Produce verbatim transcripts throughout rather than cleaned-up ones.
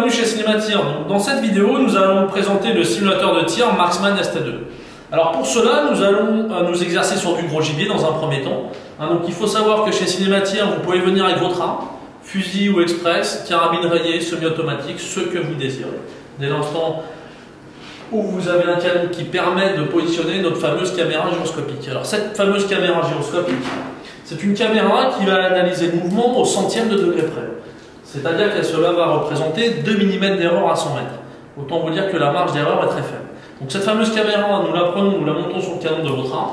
bienvenue chez Cinématir. Donc, dans cette vidéo, nous allons présenter le simulateur de tir Marksman S T deux. Alors pour cela, nous allons euh, nous exercer sur du gros gibier dans un premier temps. Hein, donc il faut savoir que chez Cinématir, vous pouvez venir avec votre arme, fusil ou express, carabine rayée, semi-automatique, ce que vous désirez. Dès l'instant où vous avez un canon qui permet de positionner notre fameuse caméra gyroscopique. Alors cette fameuse caméra gyroscopique, c'est une caméra qui va analyser le mouvement au centième de degré près. C'est-à-dire que cela va représenter deux millimètres d'erreur à cent mètres. Autant vous dire que la marge d'erreur est très faible. Donc cette fameuse caméra, nous la prenons, nous la montons sur le canon de votre arme,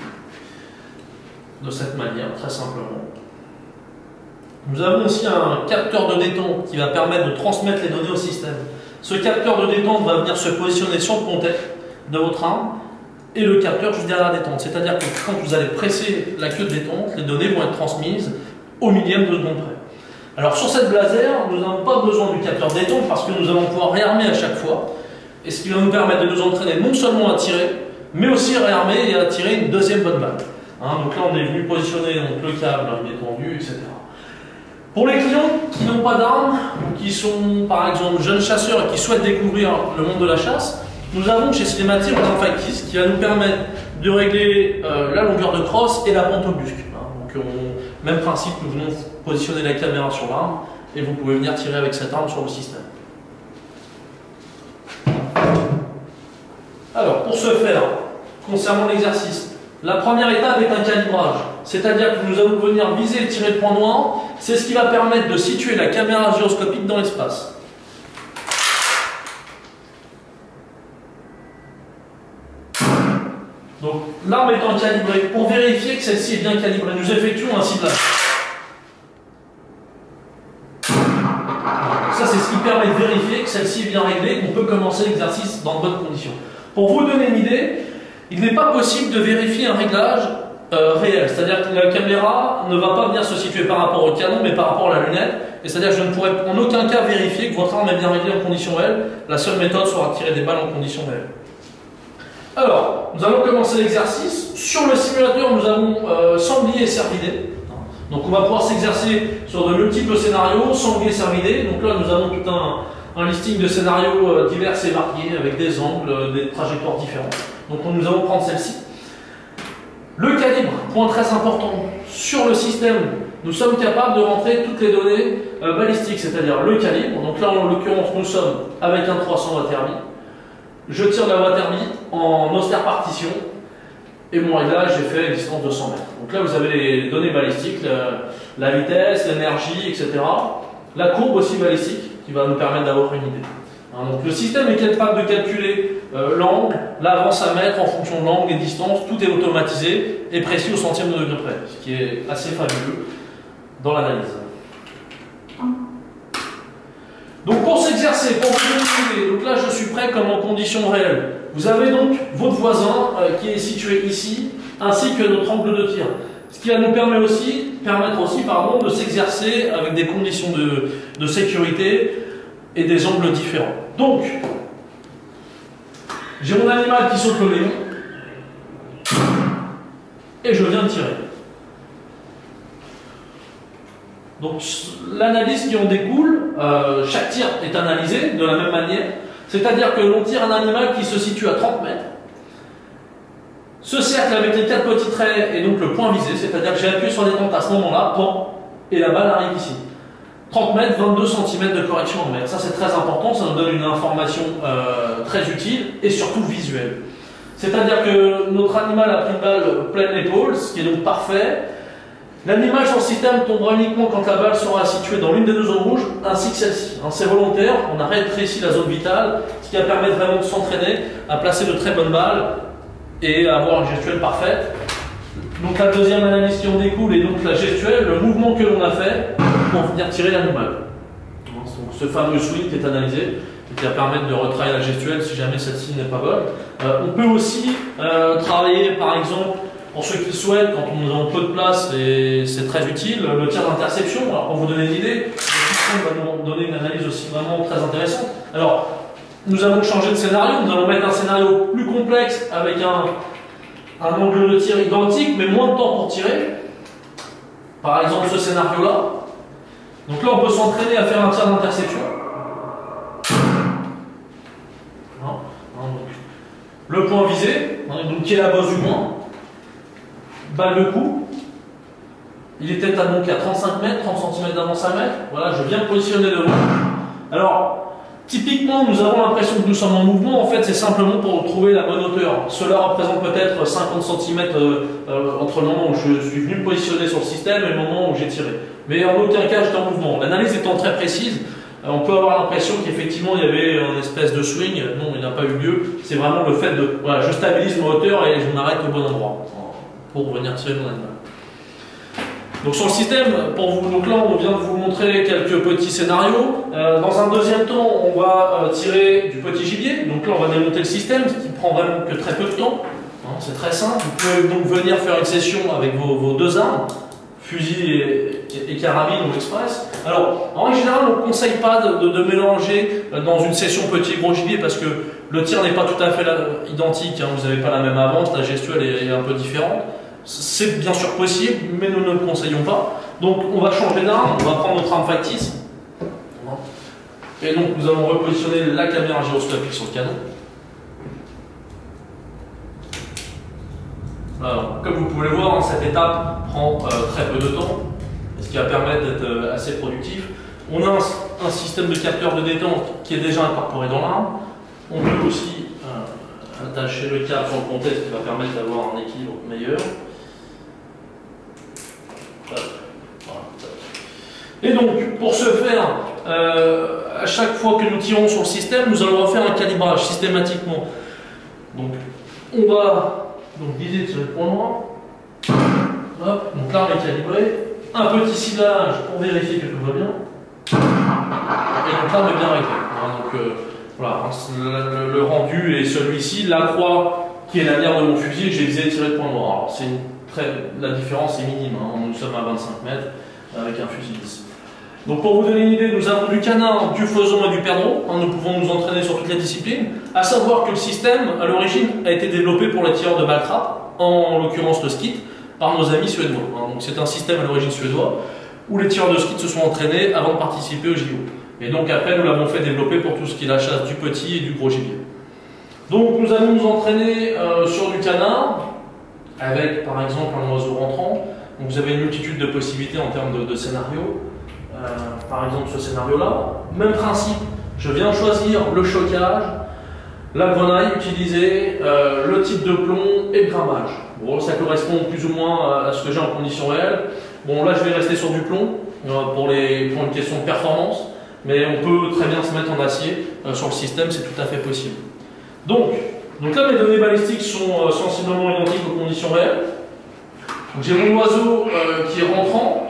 de cette manière, très simplement. Nous avons aussi un capteur de détente qui va permettre de transmettre les données au système. Ce capteur de détente va venir se positionner sur le pontet de votre arme et le capteur juste derrière la détente. C'est-à-dire que quand vous allez presser la queue de détente, les données vont être transmises au millième de seconde près. Alors sur cette blazer, nous n'avons pas besoin du capteur de détente parce que nous allons pouvoir réarmer à chaque fois. Et ce qui va nous permettre de nous entraîner non seulement à tirer, mais aussi à réarmer et à tirer une deuxième bonne balle. Hein, donc là on est venu positionner donc, le câble, il est tendu, et cetera. Pour les clients qui n'ont pas d'armes, ou qui sont par exemple jeunes chasseurs et qui souhaitent découvrir le monde de la chasse, nous avons chez Cinématir un factice qui va nous permettre de régler euh, la longueur de crosse et la pente au busque. Hein, donc on, même principe, nous venons positionner la caméra sur l'arme et vous pouvez venir tirer avec cette arme sur le système. Alors, pour ce faire, concernant l'exercice, la première étape est un calibrage. C'est-à-dire que nous allons venir viser et tirer le point noir. C'est ce qui va permettre de situer la caméra gyroscopique dans l'espace. Donc, l'arme étant calibrée, pour vérifier que celle-ci est bien calibrée, nous effectuons un ciblage. Ça, c'est ce qui permet de vérifier que celle-ci est bien réglée et qu'on peut commencer l'exercice dans de bonnes conditions. Pour vous donner une idée, il n'est pas possible de vérifier un réglage euh, réel. C'est-à-dire que la caméra ne va pas venir se situer par rapport au canon, mais par rapport à la lunette. Et c'est-à-dire que je ne pourrai en aucun cas vérifier que votre arme est bien réglée en conditions réelles. La seule méthode sera de tirer des balles en conditions réelles. Alors, nous allons commencer l'exercice. Sur le simulateur, nous avons euh, sanglier et cervidé. Donc on va pouvoir s'exercer sur de multiples scénarios, sanglier, cervidé. Donc là, nous avons tout un... un listing de scénarios divers et variés avec des angles, des trajectoires différentes. Donc nous allons prendre celle-ci. Le calibre, point très important. Sur le système, nous sommes capables de rentrer toutes les données euh, balistiques, c'est-à-dire le calibre. Donc là, en l'occurrence, nous sommes avec un trois cents Waterby. Je tire la Waterby en austère partition. Et mon réglage, j'ai fait une distance de cent mètres. Donc là, vous avez les données balistiques, la, la vitesse, l'énergie, et cetera. La courbe aussi balistique, qui va nous permettre d'avoir une idée. Hein, donc le système est capable de calculer euh, l'angle, l'avance à mettre en fonction de l'angle et distances, tout est automatisé et précis au centième de degré près, ce qui est assez fabuleux dans l'analyse. Donc pour s'exercer, pour vous donner, donc là je suis prêt comme en conditions réelles. Vous avez donc votre voisin euh, qui est situé ici, ainsi que notre angle de tir. Ce qui va nous permettre aussi, permettre aussi pardon, de s'exercer avec des conditions de, de sécurité et des angles différents. Donc, j'ai mon animal qui saute le léon et je viens de tirer. Donc, l'analyse qui en découle, euh, chaque tir est analysé de la même manière, c'est-à-dire que l'on tire un animal qui se situe à trente mètres. Ce cercle avec les quatre petits traits est donc le point visé, c'est-à-dire que j'ai appuyé sur la détente à ce moment-là, pan, et la balle arrive ici. trente mètres, vingt-deux centimètres de correction en mètres. Ça c'est très important, ça nous donne une information euh, très utile et surtout visuelle. C'est-à-dire que notre animal a pris une balle pleine épaule, ce qui est donc parfait. L'animal sur le système tombera uniquement quand la balle sera située dans l'une des deux zones rouges, ainsi que celle-ci. Hein, c'est volontaire, on a rétréci la zone vitale, ce qui va permettre vraiment de s'entraîner à placer de très bonnes balles et avoir une gestuelle parfaite. Donc la deuxième analyse qui en découle est donc la gestuelle, le mouvement que l'on a fait pour venir tirer l'animal. Donc ce fameux swing qui est analysé et qui va permettre de retravailler la gestuelle si jamais celle-ci n'est pas bonne. Euh, on peut aussi euh, travailler par exemple, pour ceux qui le souhaitent, quand nous avons peu de place et c'est très utile, le tir d'interception. Alors pour vous donner une idée, le système va nous donner une analyse aussi vraiment très intéressante. Alors, nous allons changer de scénario, nous allons mettre un scénario plus complexe avec un, un angle de tir identique, mais moins de temps pour tirer. Par exemple, ce scénario-là. Donc là, on peut s'entraîner à faire un tir d'interception. le point visé, hein, donc qui est la bosse du point, balle de coup. Il était à, donc à trente-cinq mètres, trente centimètres d'avance à mettre. Voilà, je viens de positionner devant. Alors, typiquement, nous avons l'impression que nous sommes en mouvement. En fait, c'est simplement pour trouver la bonne hauteur. Cela représente peut-être cinquante centimètres euh, euh, entre le moment où je suis venu me positionner sur le système et le moment où j'ai tiré. Mais en aucun cas, j'étais en mouvement. L'analyse étant très précise, euh, on peut avoir l'impression qu'effectivement, il y avait une espèce de swing. Non, il n'a pas eu lieu. C'est vraiment le fait de... Voilà, je stabilise ma hauteur et je m'arrête au bon endroit pour venir tirer mon animal. Donc sur le système, pour vous, donc là on vient de vous montrer quelques petits scénarios. Euh, dans un deuxième temps, on va euh, tirer du petit gibier. Donc là on va démonter le système, ce qui prend vraiment que très peu de temps. Hein, c'est très simple. Vous pouvez donc venir faire une session avec vos, vos deux armes, fusil et, et, et carabine ou express. Alors en général, on ne conseille pas de, de, de mélanger dans une session petit et gros gibier parce que le tir n'est pas tout à fait la, identique. Hein, vous n'avez pas la même avance, la gestuelle est, est un peu différente. C'est bien sûr possible, mais nous ne le conseillons pas. Donc on va changer d'arme, on va prendre notre arme factice. Et donc nous allons repositionner la caméra gyroscopique sur le canon. Alors, comme vous pouvez le voir, cette étape prend euh, très peu de temps, ce qui va permettre d'être euh, assez productif. On a un, un système de capteur de détente qui est déjà incorporé dans l'arme. On peut aussi euh, attacher le câble sur le pontet, ce qui va permettre d'avoir un équilibre meilleur. Et donc, pour ce faire, euh, à chaque fois que nous tirons sur le système, nous allons refaire un calibrage systématiquement. Donc, on va donc viser sur le point noir. Hop, donc l'arme est calibrée. Un petit ciblage pour vérifier que tout va bien. Et donc l'arme est bien réglée. Hein, donc, euh, voilà, le, le rendu est celui-ci. La croix qui est l'alière de mon fusil, j'ai visé tirer le point noir. Alors, c'est une très, la différence est minime. Hein, nous sommes à vingt-cinq mètres avec un fusil dix. Donc pour vous donner une idée, nous avons du canard, du faisan et du perdreau. Hein, nous pouvons nous entraîner sur toutes les disciplines. À savoir que le système, à l'origine, a été développé pour les tireurs de balles trappe, en, en l'occurrence le skeet, par nos amis suédois. Hein, donc c'est un système à l'origine suédois, où les tireurs de skeet se sont entraînés avant de participer au J O. Et donc après, nous l'avons fait développer pour tout ce qui est la chasse du petit et du gros gibier. Donc nous allons nous entraîner euh, sur du canard, avec par exemple un oiseau rentrant. Donc vous avez une multitude de possibilités en termes de, de scénarios. Euh, par exemple ce scénario-là, même principe, je viens choisir le chocage, la grenaille utilisée, euh, le type de plomb et le grammage. Bon, ça correspond plus ou moins à ce que j'ai en conditions réelles. Bon, là je vais rester sur du plomb euh, pour, les, pour une question de performance, mais on peut très bien se mettre en acier euh, sur le système, c'est tout à fait possible. Donc, donc là mes données balistiques sont euh, sensiblement identiques aux conditions réelles. J'ai mon oiseau euh, qui est rentrant,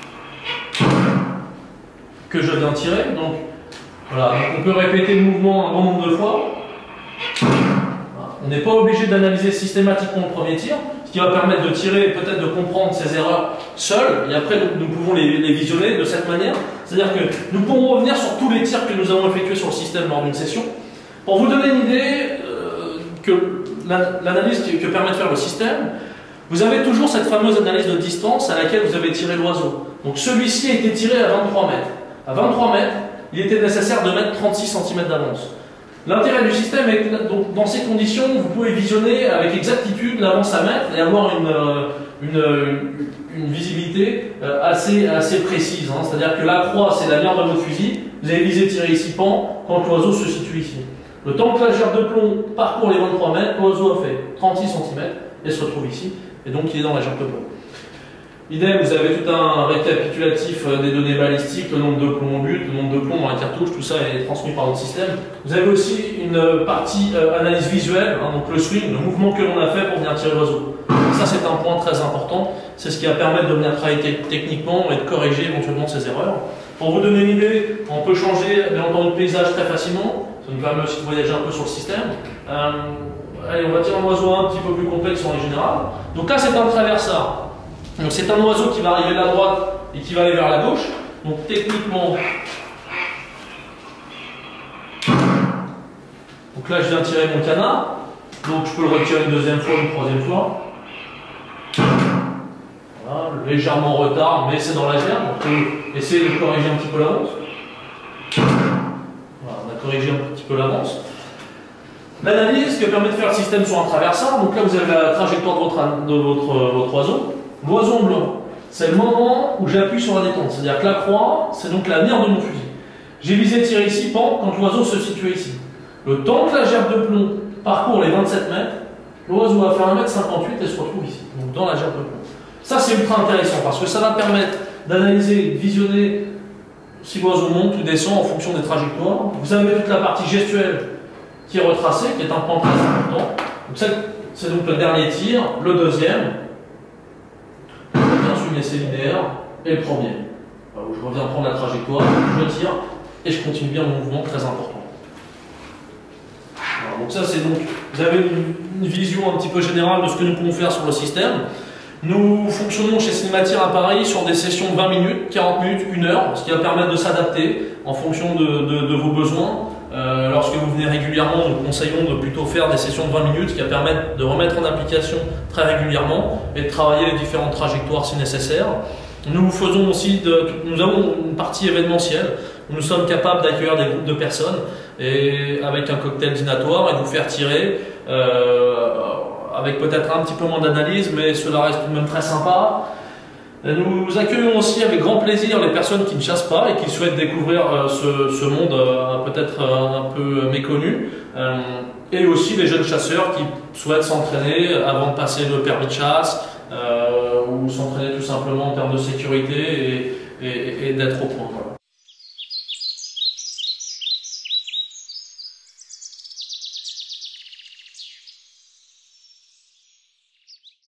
que je viens tirer. Donc, voilà, donc on peut répéter le mouvement un bon nombre de fois. Voilà. On n'est pas obligé d'analyser systématiquement le premier tir, ce qui va permettre de tirer et peut-être de comprendre ses erreurs seul, et après nous, nous pouvons les, les visionner de cette manière. C'est-à-dire que nous pourrons revenir sur tous les tirs que nous avons effectués sur le système lors d'une session. Pour vous donner une idée euh, que l'analyse que, que permet de faire le système, vous avez toujours cette fameuse analyse de distance à laquelle vous avez tiré l'oiseau. Donc celui-ci a été tiré à vingt-trois mètres. À vingt-trois mètres, il était nécessaire de mettre trente-six centimètres d'avance. L'intérêt du système est que donc, dans ces conditions, vous pouvez visionner avec exactitude l'avance à mettre et avoir une, une, une, une visibilité assez, assez précise. Hein. C'est-à-dire que la croix, c'est la ligne de votre fusil. Vous avez visé tirer ici pan quand l'oiseau se situe ici. Le temps que la gerbe de plomb parcourt les vingt-trois mètres, l'oiseau a fait trente-six centimètres et se retrouve ici. Et donc il est dans la gerbe de plomb. Idem, vous avez tout un récapitulatif des données balistiques, le nombre de plombs en but, le nombre de plombs dans la cartouche, tout ça est transmis par notre système. Vous avez aussi une partie euh, analyse visuelle, hein, donc le swing, le mouvement que l'on a fait pour venir tirer l'oiseau. Ça c'est un point très important, c'est ce qui va permettre de venir travailler techniquement et de corriger éventuellement ses erreurs. Pour vous donner une idée, on peut changer bien entendu le paysage très facilement, ça nous permet aussi de voyager un peu sur le système. Euh, allez, on va tirer un oiseau un petit peu plus complexe en général. Donc là c'est un traversard. Donc c'est un oiseau qui va arriver de la droite et qui va aller vers la gauche. Donc techniquement, donc là je viens tirer mon canard. Donc je peux le retirer une deuxième fois, une troisième fois. Voilà, légèrement en retard, mais c'est dans la gerbe. On peut essayer de corriger un petit peu l'avance. Voilà, on a corrigé un petit peu l'avance. L'analyse que permet de faire le système sur un traversard. Donc là, vous avez la trajectoire de votre, de votre, votre oiseau. L'oiseau blanc, c'est le moment où j'appuie sur la détente. C'est-à-dire que la croix, c'est donc la mire de mon fusil. J'ai visé tirer ici, pan, quand l'oiseau se situe ici. Le temps que la gerbe de plomb parcourt les vingt-sept mètres, l'oiseau va faire un mètre cinquante-huit et se retrouve ici, donc dans la gerbe de plomb. Ça, c'est ultra intéressant parce que ça va permettre d'analyser, de visionner si l'oiseau monte ou descend en fonction des trajectoires. Vous avez toute la partie gestuelle qui est retracée, qui est un point très important. C'est donc le dernier tir, le deuxième, je reviens sur une essai linéaire, et le premier. Où je reviens prendre la trajectoire, je tire, et je continue bien mon mouvement très important. Voilà, donc ça c'est donc, vous avez une, une vision un petit peu générale de ce que nous pouvons faire sur le système. Nous fonctionnons chez Cinématir à Paris sur des sessions de vingt minutes, quarante minutes, une heure, ce qui va permettre de s'adapter en fonction de, de, de vos besoins. Euh, lorsque vous venez régulièrement, nous conseillons de plutôt faire des sessions de vingt minutes qui va permettre de remettre en application très régulièrement et de travailler les différentes trajectoires si nécessaire. Nous faisons aussi, de, nous avons une partie événementielle où nous sommes capables d'accueillir des groupes de personnes et avec un cocktail dînatoire et de vous faire tirer euh, avec peut-être un petit peu moins d'analyse, mais cela reste tout de même très sympa. Nous accueillons aussi avec grand plaisir les personnes qui ne chassent pas et qui souhaitent découvrir euh, ce, ce monde euh, peut-être euh, un peu méconnu, euh, et aussi les jeunes chasseurs qui souhaitent s'entraîner avant de passer le permis de chasse euh, ou s'entraîner tout simplement en termes de sécurité et, et, et d'être au point. Voilà.